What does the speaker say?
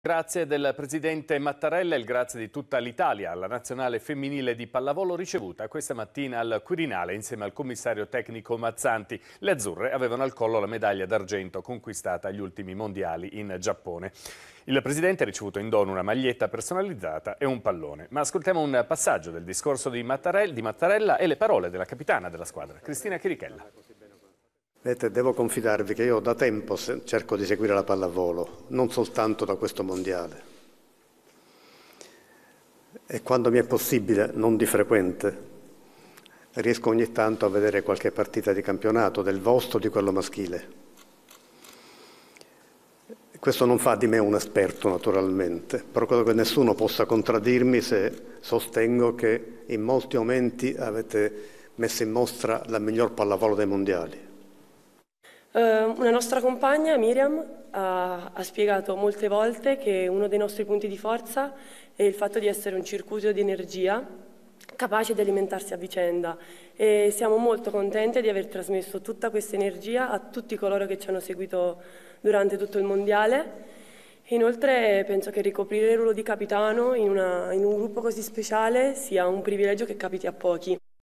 Grazie del presidente Mattarella e il grazie di tutta l'Italia alla nazionale femminile di pallavolo ricevuta questa mattina al Quirinale insieme al commissario tecnico Mazzanti. Le azzurre avevano al collo la medaglia d'argento conquistata agli ultimi mondiali in Giappone. Il presidente ha ricevuto in dono una maglietta personalizzata e un pallone. Ma ascoltiamo un passaggio del discorso di Mattarella e le parole della capitana della squadra, Cristina Chirichella. Vedete, devo confidarvi che io da tempo cerco di seguire la pallavolo, non soltanto da questo mondiale. E quando mi è possibile, non di frequente, riesco ogni tanto a vedere qualche partita di campionato, del vostro o di quello maschile. Questo non fa di me un esperto, naturalmente, però credo che nessuno possa contraddirmi se sostengo che in molti momenti avete messo in mostra la miglior pallavolo dei mondiali. Una nostra compagna, Miriam, ha spiegato molte volte che uno dei nostri punti di forza è il fatto di essere un circuito di energia capace di alimentarsi a vicenda e siamo molto contenti di aver trasmesso tutta questa energia a tutti coloro che ci hanno seguito durante tutto il mondiale. Inoltre penso che ricoprire il ruolo di capitano in un gruppo così speciale sia un privilegio che capiti a pochi.